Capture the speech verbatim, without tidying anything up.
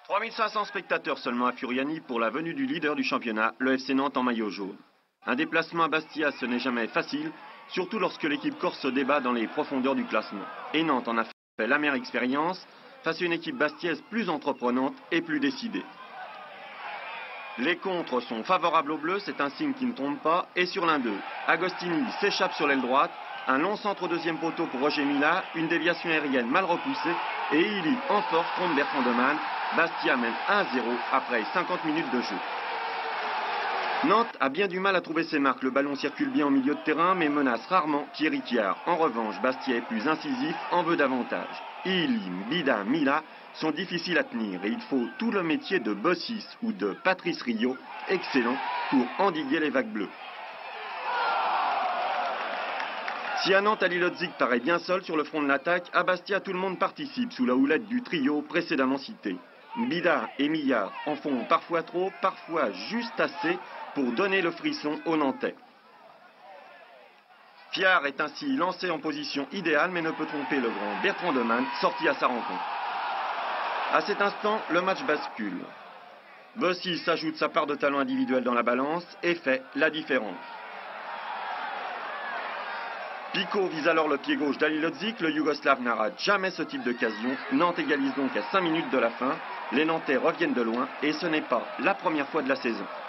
trois mille cinq cents spectateurs seulement à Furiani pour la venue du leader du championnat, le F C Nantes en maillot jaune. Un déplacement à Bastia, ce n'est jamais facile, surtout lorsque l'équipe corse se débat dans les profondeurs du classement. Et Nantes en a fait l'amère expérience face à une équipe bastiaise plus entreprenante et plus décidée. Les contres sont favorables aux Bleus, c'est un signe qui ne tombe pas. Et sur l'un d'eux, Agostini s'échappe sur l'aile droite. Un long centre au deuxième poteau pour Roger Mila, une déviation aérienne mal repoussée. Et Illy en force contre Bertrand Demann. Bastia mène un à zéro après cinquante minutes de jeu. Nantes a bien du mal à trouver ses marques. Le ballon circule bien en milieu de terrain, mais menace rarement Thierry Thiard. En revanche, Bastia est plus incisif, en veut davantage. Illy, Bida, Mila sont difficiles à tenir et il faut tout le métier de Bossis ou de Patrice Rio, excellent, pour endiguer les vagues bleues. Si à Nantes, Ali Lodzik paraît bien seul sur le front de l'attaque, à Bastia, tout le monde participe sous la houlette du trio précédemment cité. Bida et Millard en font parfois trop, parfois juste assez pour donner le frisson aux Nantais. Thiard est ainsi lancé en position idéale mais ne peut tromper le grand Bertrand Demann, sorti à sa rencontre. À cet instant, le match bascule. Bossis ajoute sa part de talent individuel dans la balance et fait la différence. Pico vise alors le pied gauche d'Ali Lodzik, le Yougoslave n'a rate jamais ce type d'occasion. Nantes égalise donc à cinq minutes de la fin. Les Nantais reviennent de loin et ce n'est pas la première fois de la saison.